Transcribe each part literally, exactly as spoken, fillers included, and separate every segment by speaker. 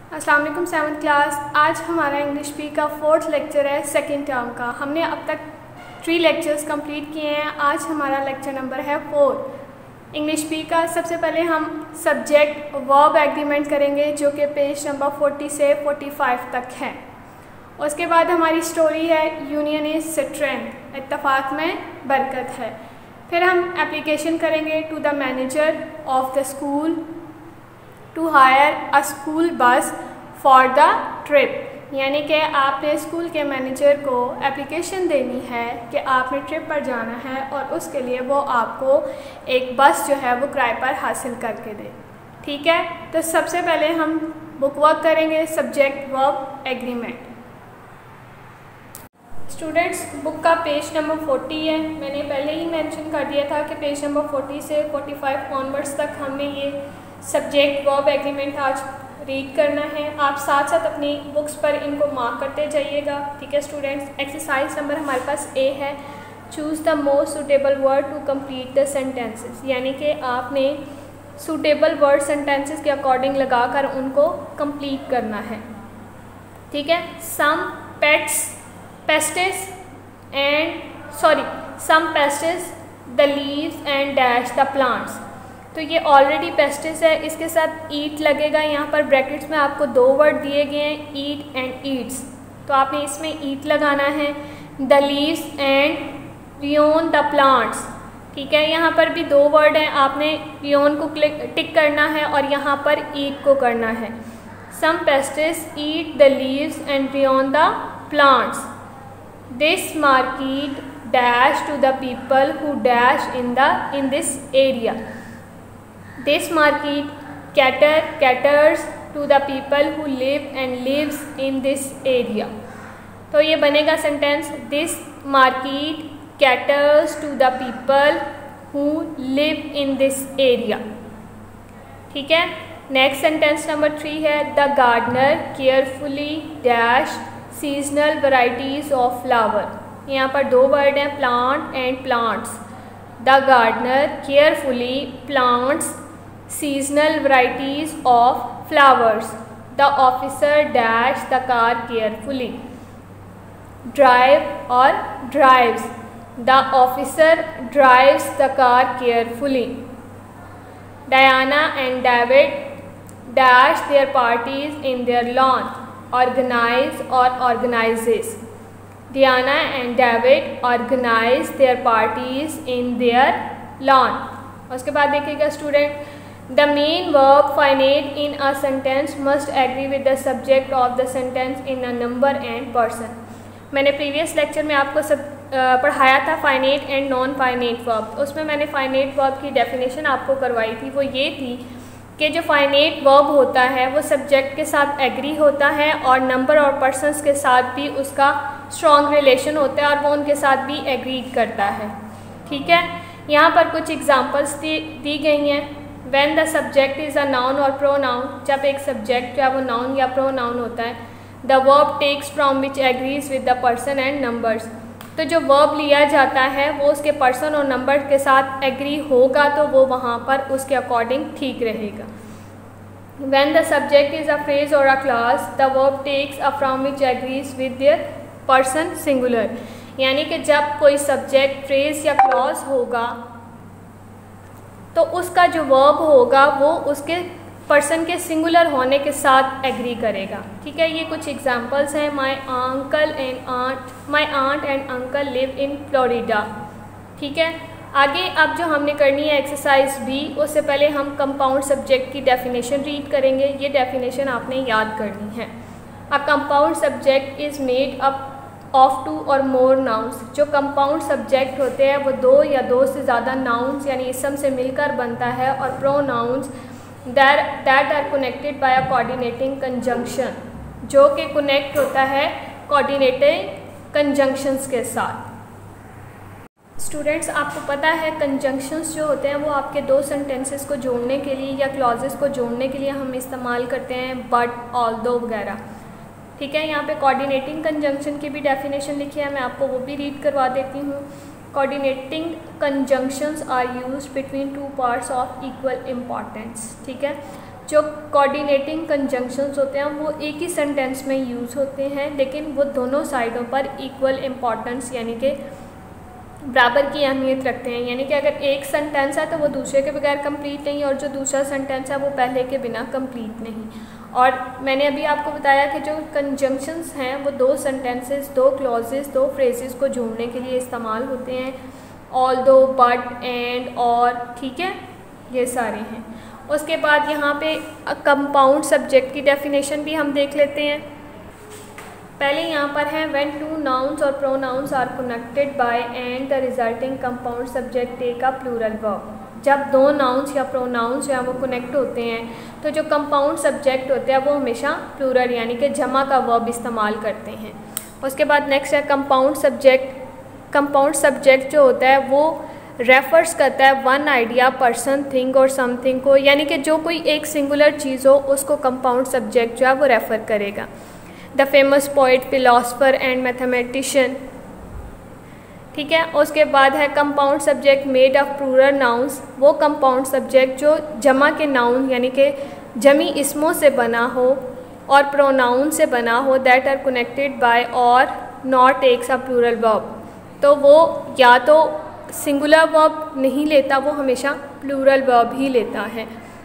Speaker 1: अस्सलाम वालेकुम seventh class. आज हमारा इंग्लिश पी का फोर्थ लेक्चर है सेकेंड टर्म का। हमने अब तक थ्री लेक्चर्स कंप्लीट किए हैं। आज हमारा लेक्चर नंबर है फोर इंग्लिश पी का। सबसे पहले हम सब्जेक्ट वर्ब एग्रीमेंट करेंगे जो कि पेज नंबर फोर्टी से फोर्टी फाइव तक है। उसके बाद हमारी स्टोरी है यूनियन इज स्ट्रेंथ, इत्तफाक में बरकत है। फिर हम एप्लीकेशन करेंगे to the manager of the school to hire a school bus for the trip, यानी कि आपने स्कूल के मैनेजर को एप्लीकेशन देनी है कि आपने ट्रिप पर जाना है और उसके लिए वो आपको एक बस जो है वो किराए पर हासिल करके दे। ठीक है, तो सबसे पहले हम बुक वर्क करेंगे subject verb agreement. Students, book का पेज नंबर फोर्टी है। मैंने पहले ही मेंशन कर दिया था कि पेज नंबर फोर्टी से फोर्टी फाइव ऑनवर्ड्स तक हमने ये सब्जेक्ट वर्ब एग्रीमेंट आज रीड करना है। आप साथ साथ अपनी बुक्स पर इनको मार्क करते जाइएगा। ठीक है स्टूडेंट्स, एक्सरसाइज नंबर हमारे पास ए है, choose the most suitable word to complete the sentences, यानी कि आपने सूटेबल वर्ड सेंटेंसेस के अकॉर्डिंग लगाकर उनको कंप्लीट करना है। ठीक है, some pets pests and sorry some pests the leaves and dash the plants. तो ये ऑलरेडी पेस्टिस है, इसके साथ ईट लगेगा। यहाँ पर ब्रैकेट्स में आपको दो वर्ड दिए गए हैं, ईट एंड ईट्स, तो आपने इसमें ईट लगाना है। The leaves and ruin the plants. ठीक है, यहाँ पर भी दो वर्ड हैं, आपने रियोन को क्लिक टिक करना है और यहाँ पर ईट को करना है। Some pests eat the leaves and ruin the plants. This market dash to the people who dash in the in this area. This market cater caters to the people who live and lives in this area। तो ये बनेगा sentence, This market caters to the people who live in this area। ठीक है, next sentence number three है, The gardener carefully dash seasonal varieties of flower। यहाँ पर दो word हैं, plant and plants। The gardener carefully plants seasonal varieties of flowers। The officer dashed the car carefully। Drive or drives। The officer drives the car carefully। Diana and David dash their parties in their lawn। Organize or organizes। Diana and David organize their parties in their lawn। उसके बाद देखिएगा student, The main verb finite in a sentence must agree with the subject of the sentence in a number and person। मैंने previous lecture में आपको सब पढ़ाया था finite and non finite verb. उसमें मैंने फाइनेट वर्ब की डेफिनेशन आपको करवाई थी। वो ये थी कि जो फाइनेट वर्ब होता है वो सब्जेक्ट के साथ एग्री होता है और नंबर और पर्सनस के साथ भी उसका स्ट्रॉन्ग रिलेशन होता है और वो उनके साथ भी एग्री करता है। ठीक है, यहाँ पर कुछ एग्जाम्पल्स दी दी गई हैं। When the subject is a noun or pronoun, जब एक सब्जेक्ट जो है वो नाउन या प्रोनाउन होता है, the verb takes from which agrees with the person and numbers। तो जो वर्ब लिया जाता है वो उसके पर्सन और नंबर के साथ एग्री होगा तो वो वहाँ पर उसके अकॉर्डिंग ठीक रहेगा। When the subject is a phrase or a clause, the verb takes a from which agrees with their person singular। यानी कि जब कोई सब्जेक्ट फ्रेज या क्लॉज होगा तो उसका जो वर्ब होगा वो उसके पर्सन के सिंगुलर होने के साथ एग्री करेगा। ठीक है, ये कुछ एग्जांपल्स हैं। My uncle and aunt my aunt and uncle live in Florida. ठीक है, आगे अब जो हमने करनी है एक्सरसाइज बी, उससे पहले हम कंपाउंड सब्जेक्ट की डेफिनेशन रीड करेंगे। ये डेफिनेशन आपने याद करनी है। A compound subject is made up of two or more nouns. जो कंपाउंड सब्जेक्ट होते हैं वो दो या दो से ज़्यादा नाउन्स यानी इसम से मिलकर बनता है, or pronouns that that are connected by a coordinating conjunction, जो कि कनेक्ट होता है कोऑर्डिनेटिंग कंजंक्शंस के साथ। स्टूडेंट्स, आपको पता है कंजंक्शंस जो होते हैं वो आपके दो सेंटेंसेस को जोड़ने के लिए या क्लॉजेस को जोड़ने के लिए हम इस्तेमाल करते हैं, बट, ऑल्दो वगैरह। ठीक है, यहाँ पे कोऑर्डिनेटिंग कंजंक्शन की भी डेफिनेशन लिखी है, मैं आपको वो भी रीड करवा देती हूँ। Coordinating conjunctions are used between two parts of equal importance. ठीक है, जो कोऑर्डिनेटिंग कंजंक्शंस होते हैं वो एक ही सेंटेंस में यूज़ होते हैं, लेकिन वो दोनों साइडों पर इक्वल इम्पॉर्टेंस यानी कि बराबर की अहमियत रखते हैं। यानी कि अगर एक सेंटेंस है तो वो दूसरे के बगैर कंप्लीट नहीं, और जो दूसरा सेंटेंस है वो पहले के बिना कंप्लीट नहीं। और मैंने अभी आपको बताया कि जो कंजंक्शंस हैं वो दो सेंटेंसेस, दो क्लॉजेस, दो फ्रेजेस को जोड़ने के लिए इस्तेमाल होते हैं। ऑल्दो, बट, एंड, और, ठीक है, ये सारे हैं। उसके बाद यहाँ पे कंपाउंड सब्जेक्ट की डेफिनेशन भी हम देख लेते हैं। पहले यहाँ पर है when two nouns or pronouns are connected by and the resulting compound subject take a plural verb. जब दो नाउन्स या प्रोनाउंस या वो कनेक्ट होते हैं तो जो कंपाउंड सब्जेक्ट होते हैं वो हमेशा प्लूरल यानी कि जमा का वर्ब इस्तेमाल करते हैं। उसके बाद नेक्स्ट है कंपाउंड सब्जेक्ट। कंपाउंड सब्जेक्ट जो होता है वो रेफर्स करता है one idea, person, thing or something को, यानी कि जो कोई एक सिंगुलर चीज़ हो उसको कंपाउंड सब्जेक्ट जो है वो रेफ़र करेगा। The famous poet, philosopher and mathematician, ठीक है। उसके बाद है compound subject made of plural nouns. वो कंपाउंड सब्जेक्ट जो जमा के नाउन यानी कि जमी इसमों से बना हो और प्रोनाउन से बना हो, that are connected by or not takes a plural verb. तो वो या तो सिंगुलर वर्ब नहीं लेता, वो हमेशा प्लूरल वर्ब ही लेता है।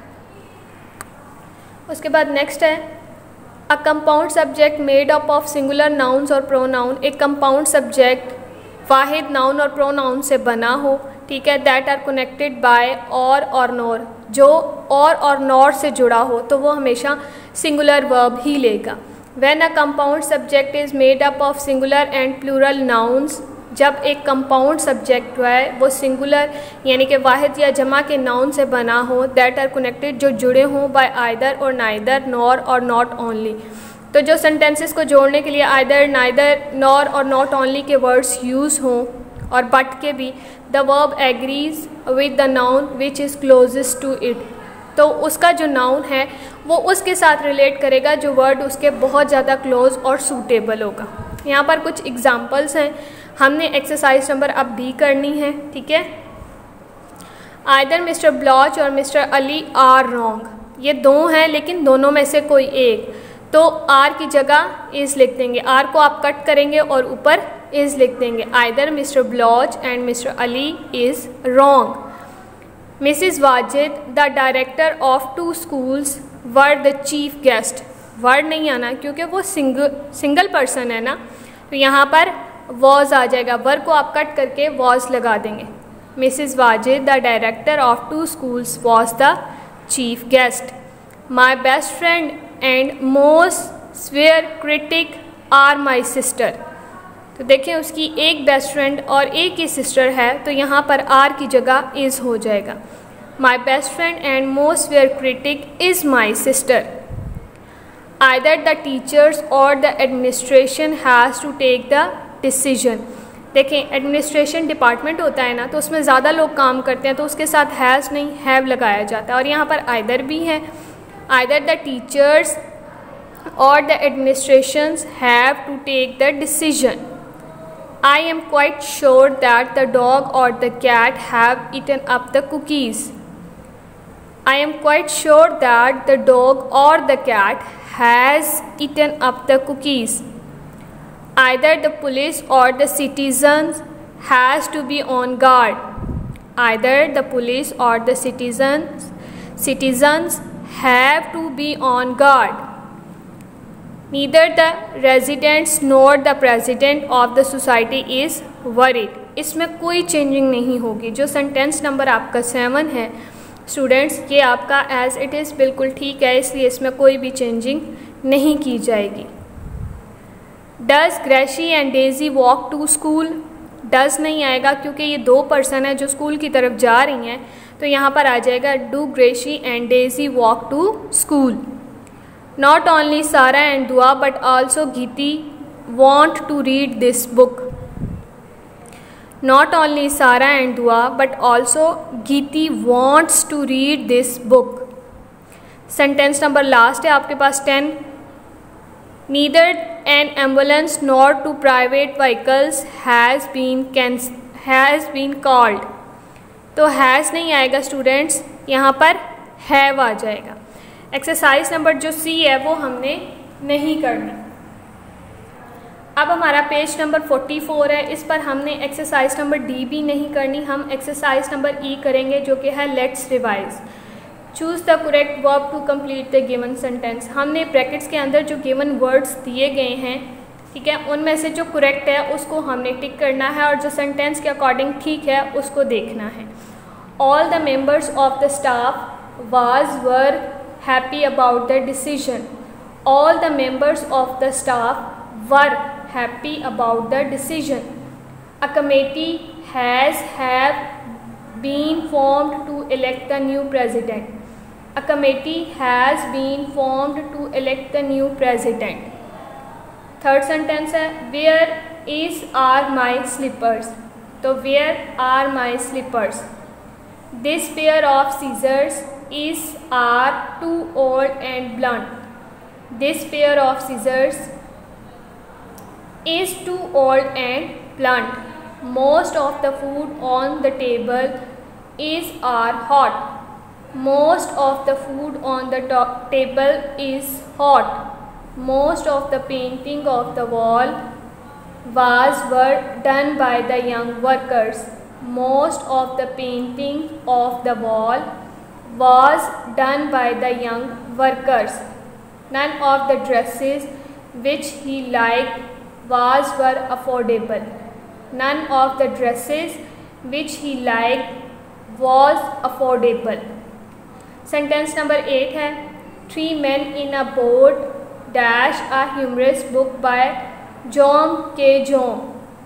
Speaker 1: उसके बाद नेक्स्ट है a compound subject made up of singular nouns or pronoun. एक कंपाउंड सब्जेक्ट वाहिद नाउन और प्रोनाउन से बना हो, ठीक है, दैट आर कनेक्टेड बाय और और नॉर, जो और और नॉर से जुड़ा हो तो वो हमेशा सिंगुलर वर्ब ही लेगा। When a compound subject is made up of singular and plural nouns, जब एक कंपाउंड सब्जेक्ट जो है वो सिंगुलर यानी कि वाहिद या जमा के नाउन से बना हो, दैट आर कनेक्टेड जो जुड़े हों by either or neither, nor और नॉट ओनली। तो जो सेंटेंसेस को जोड़ने के लिए आइदर, नाइदर, नॉर और नॉट ओनली के वर्ड्स यूज़ हों, और बट के भी, the verb agrees with the noun which is closest to it, तो उसका जो नाउन है वो उसके साथ रिलेट करेगा जो वर्ड उसके बहुत ज़्यादा क्लोज और सूटेबल होगा। यहाँ पर कुछ एग्जांपल्स हैं, हमने एक्सरसाइज नंबर अब भी करनी है, ठीक है। Either mister Bloch or mister Ali are wrong, ये दो हैं लेकिन दोनों में से कोई एक, तो आर की जगह इज़ लिख देंगे, आर को आप कट करेंगे और ऊपर इज़ लिख देंगे। Either mister Bloch and mister Ali is wrong. Mrs Wajid the director of two schools were the chief guest, word नहीं आना क्योंकि वो सिंगल सिंगल पर्सन है ना, तो यहाँ पर वॉज आ जाएगा, वर्ड को आप कट करके वॉज लगा देंगे। Mrs Wajid the director of two schools was the chief guest. My best friend and most severe critic are my sister, तो देखें उसकी एक बेस्ट फ्रेंड और एक ही सिस्टर है, तो यहाँ पर आर की जगह इज़ हो जाएगा। My best friend and most severe critic is my sister. Either the teachers or the administration has to take the decision. देखें एडमिनिस्ट्रेशन डिपार्टमेंट होता है ना, तो उसमें ज़्यादा लोग काम करते हैं तो उसके साथ हैज़ नहीं हैव लगाया जाता है, और यहाँ पर आइदर भी है। Either the teachers or the administrations have to take the decision. I am quite sure that the dog or the cat have eaten up the cookies. I am quite sure that the dog or the cat has eaten up the cookies. Either the police or the citizens has to be on guard. Either the police or the citizens citizens have to be on guard. Neither the residents nor the president of the society is worried. इसमें कोई changing नहीं होगी। जो sentence number आपका seven है students, ये आपका as it is बिल्कुल ठीक है, इसलिए इसमें कोई भी चेंजिंग नहीं की जाएगी। Does Gracie and Daisy walk to school, does नहीं आएगा क्योंकि ये दो पर्सन है जो स्कूल की तरफ जा रही हैं, तो यहाँ पर आ जाएगा do Gracie and Daisy walk to school. Not only Sarah and Dua but also Geeti want to read this book. Not only Sarah and Dua but also Geeti wants to read this book. Sentence number last है आपके पास ten. Neither an ambulance nor two private vehicles has been has been called. तो has नहीं आएगा students, यहाँ पर have आ जाएगा। Exercise number जो सी है वो हमने नहीं करनी। अब हमारा पेज नंबर चौवालीस है, इस पर हमने एक्सरसाइज नंबर डी भी नहीं करनी, हम एक्सरसाइज नंबर ई करेंगे जो कि है let's revise. Choose the correct verb to complete the given sentence. हमने ब्रैकेट्स के अंदर जो गिवन वर्ड्स दिए गए हैं, ठीक है, उनमें से जो करेक्ट है उसको हमने टिक करना है और जो सेंटेंस के अकॉर्डिंग ठीक है उसको देखना है। All the members of the staff was were happy about the decision. All the members of the staff were happy about the decision. A committee has have been formed to elect the new president. A committee has been formed to elect the new president. Third sentence है where is are my slippers. तो where are my slippers. This pair of scissors is are too old and blunt. This pair of scissors is too old and blunt. Most of the food on the table is are hot. Most of the food on the table is hot. Most of the painting of the wall was were done by the young workers. Most of the painting of the wall was done by the young workers. None of the dresses which he liked was were affordable. None of the dresses which he liked was affordable. Sentence number eight है Three men in a boat dash a humorous book by John K. John.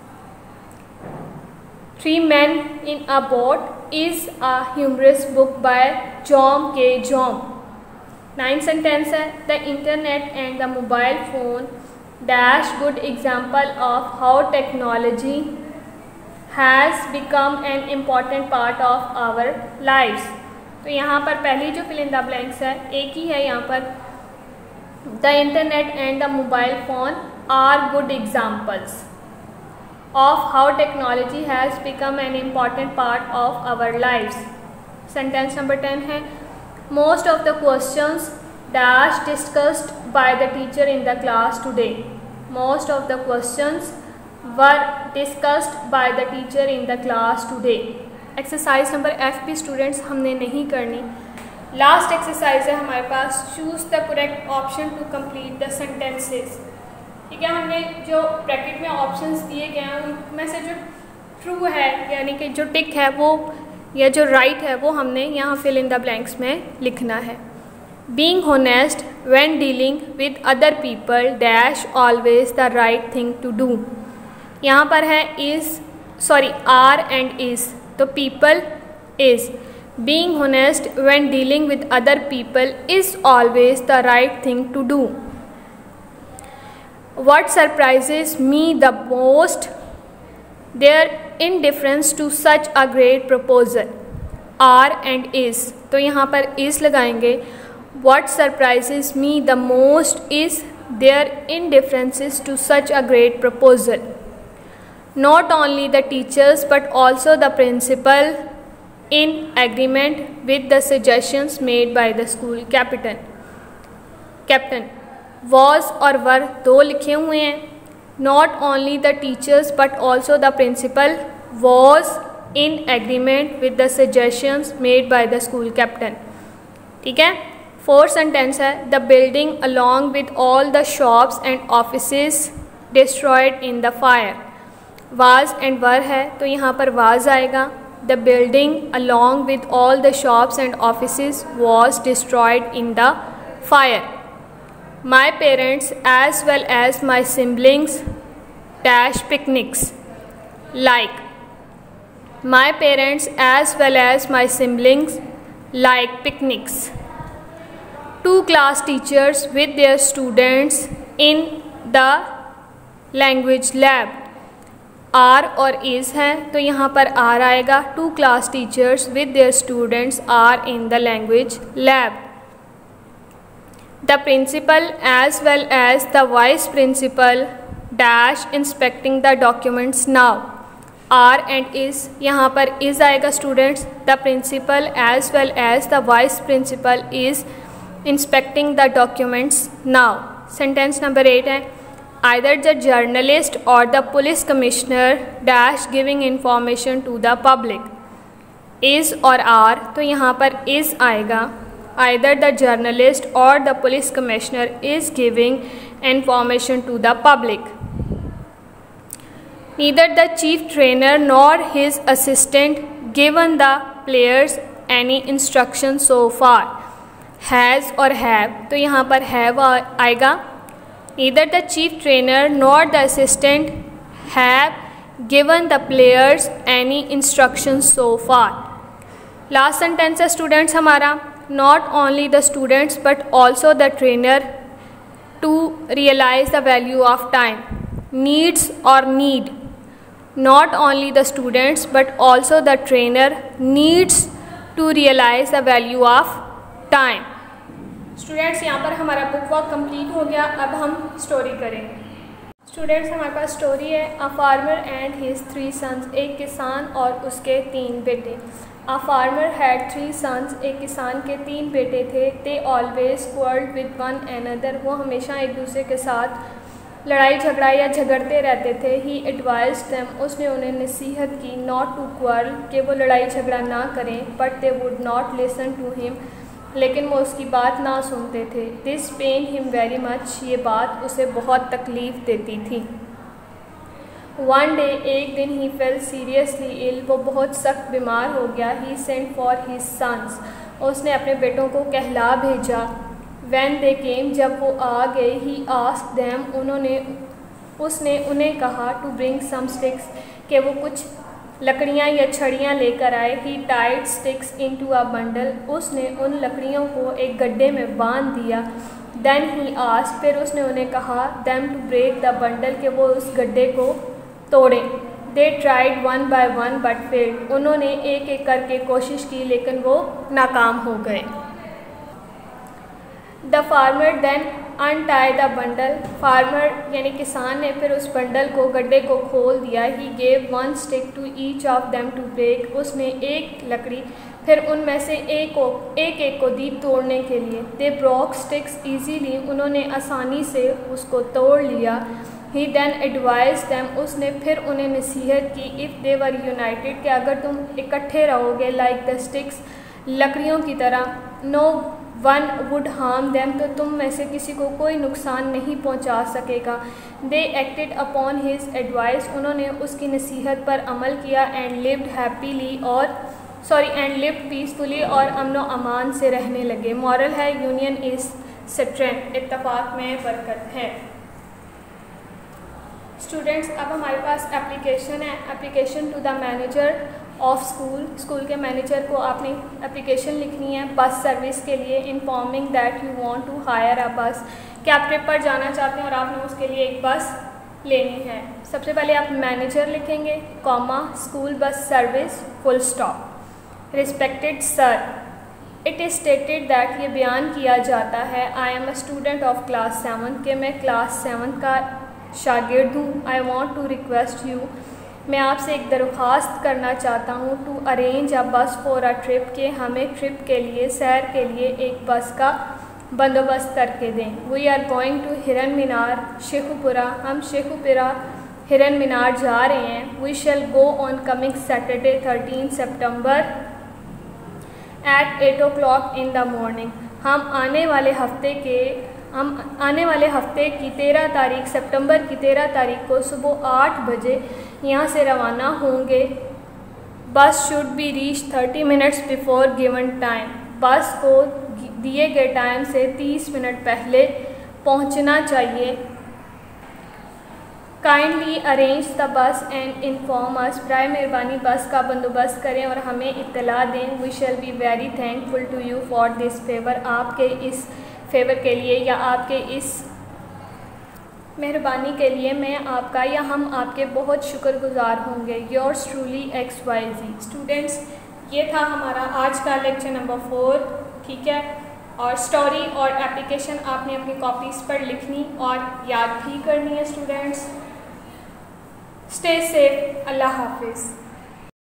Speaker 1: Three men in a boat is a humorous book by John K. John. Ninth sentence है The internet and the mobile phone dash good example of how technology has become an important part of our lives. तो यहाँ पर पहली जो fill in the blanks है एक ही है यहाँ पर the internet and the mobile phone are good examples of how technology has become an important part of our lifes. Sentence number ten है most of the questions dash discussed by the teacher in the class today. Most of the questions were discussed by the teacher in the class today. Exercise number F भी students हमने नहीं करनी। Last exercise है हमारे पास choose the correct option to complete the sentences. ठीक है, हमने जो ब्रैकेट में ऑप्शंस दिए गए हैं उनमें से जो ट्रू है यानी कि जो टिक है वो या जो राइट right है वो हमने यहाँ फिल इन द ब्लैंक्स में लिखना है। Being honest when dealing with other people dash always the right thing to do. यहाँ पर है is sorry are and is, तो people is. Being honest when dealing with other people is always the right thing to do. What surprises me the most their indifference to such a great proposal. Are and is, तो यहाँ पर is लगाएंगे। What surprises me the most is their indifferences to such a great proposal. Not only the teachers but also the principal in agreement with the suggestions made by the school captain. Captain was और were दो लिखे हुए हैं। Not only the teachers but also the principal was in agreement with the suggestions made by the school captain. ठीक है, fourth sentence है the building along with all the shops and offices destroyed in the fire. was and were है तो यहाँ पर was आएगा। the building along with all the shops and offices was destroyed in the fire. My parents as well as my siblings dash picnics like. My parents as well as my siblings like picnics. Two class teachers with their students in the language lab. are और is है तो यहाँ पर are आएगा। Two class teachers with their students are in the language lab. The principal as well as the vice principal dash inspecting the documents now. are and is, यहाँ पर is आएगा students. the principal as well as the vice principal is inspecting the documents now. Sentence number eight है either the journalist or the police commissioner dash giving information to the public. Is और are, तो यहाँ पर is आएगा। Either the journalist or the police commissioner is giving information to the public. Neither the chief trainer nor his assistant given the players any instruction so far। Has और have, तो यहाँ पर have आएगा। Neither the chief trainer nor the assistant have given the players any instruction so far। Last sentence है students हमारा not only the students but also the trainer to realize the value of time। Needs और need, not only the students but also the trainer needs to realize the value of time। Students यहाँ पर हमारा book work complete हो गया। अब हम story करेंगे। Students हमारे पास स्टोरी है a farmer and his three sons. एक किसान और उसके तीन बेटे। A farmer had three sons, एक किसान के तीन बेटे थे। They always quarrelled with one another, वो हमेशा एक दूसरे के साथ लड़ाई झगड़ा या झगड़ते रहते थे। ही एडवाइज्ड देम, उसने उन्हें नसीहत की नॉट टू क्वार्रल, कि वो लड़ाई झगड़ा ना करें। But they would not listen to him, लेकिन वो उसकी बात ना सुनते थे। This pain him very much, ये बात उसे बहुत तकलीफ़ देती थी। वन डे, एक दिन ही फेल सीरियसली इल, वो बहुत सख्त बीमार हो गया। He sent for his sons, उसने अपने बेटों को कहला भेजा। वैन दे केम, जब वो आ गए। ही आस्क्ड देम, उन्होंने उसने उन्हें कहा टू ब्रिंग सम स्टिक्स, कि वो कुछ लकड़ियाँ या छड़ियाँ लेकर आए। He tied sticks into a bundle, उसने उन लकड़ियों को एक गड्ढे में बांध दिया। देन ही आस्क्ड, फिर उसने उन्हें कहा them to break the bundle, कि वो उस गड्ढे को तोड़ें। They tried one by one but failed, उन्होंने एक एक करके कोशिश की लेकिन वो नाकाम हो गए। The farmer then untie the bundle, farmer यानी किसान ने फिर उस बंडल को गड्ढे को खोल दिया। He gave one stick to each of them to break, उसने एक लकड़ी फिर उनमें से एक को एक एक को दी तोड़ने के लिए। दे ब्रोक स्टिक्स ईजीली, उन्होंने आसानी से उसको तोड़ लिया। ही देन एडवाइज देम, उसने फिर उन्हें नसीहत की इफ़ दे वर यूनाइटेड, कि अगर तुम इकट्ठे रहोगे लाइक द स्टिक्स, लकड़ियों की तरह, no one would harm them, तो तुम में से किसी को कोई नुकसान नहीं पहुंचा सकेगा। They acted upon his advice, उन्होंने उसकी नसीहत पर अमल किया। एंड लिव्ड हैप्पीली और सॉरी एंड लिव्ड पीसफुली, और अमन व अमान से रहने लगे। मॉरल है यूनियन इज़ स्ट्रेंथ, इत्तफाक में बरकत है। स्टूडेंट्स अब हमारे पास एप्लीकेशन है। Application to the manager of school, school के मैनेजर को आपने एप्लीकेशन लिखनी है बस सर्विस के लिए। Informing that you want to hire a bus, कि आप ट्रिप पर जाना चाहते हैं और आपने उसके लिए एक बस लेनी है। सबसे पहले आप मैनेजर लिखेंगे, comma, school bus service, full stop. Respected sir, it is stated that, ये बयान किया जाता है, I am a student of class seven, कि मैं क्लास सेवन का शागिर्द हूँ। I want to request you, मैं आपसे एक दरख्वास्त करना चाहता हूँ, टू अरेंज अ बस फॉर अ ट्रिप, के हमें ट्रिप के लिए, सैर के लिए एक बस का बंदोबस्त करके दें। वी आर गोइंग टू हिरन मीनार शेखुपुरा, हम शेखुपुरा हिरन मीनार जा रहे हैं। We shall go on coming Saturday thirteen सितंबर at eight o'clock in the morning, हम आने वाले हफ्ते के हम आने वाले हफ्ते की तेरह तारीख सितंबर की तेरह तारीख को सुबह आठ बजे यहाँ से रवाना होंगे। Bus should be reach thirty minutes before given time, bus को दिए गए टाइम से तीस मिनट पहले पहुँचना चाहिए। Kindly arrange the bus and inform us, बराए मेहरबानी बस का बंदोबस्त करें और हमें इत्तला दें। We shall be very thankful to you for this favour, आपके इस फेवर के लिए या आपके इस मेहरबानी के लिए मैं आपका या हम आपके बहुत शुक्रगुजार होंगे। Yours truly X Y Z. Students ये था हमारा आज का लेक्चर नंबर फोर, ठीक है। और स्टोरी और एप्लीकेशन आपने अपनी कॉपीज़ पर लिखनी और याद भी करनी है। स्टूडेंट्स स्टे सेफ, अल्लाह हाफिज़।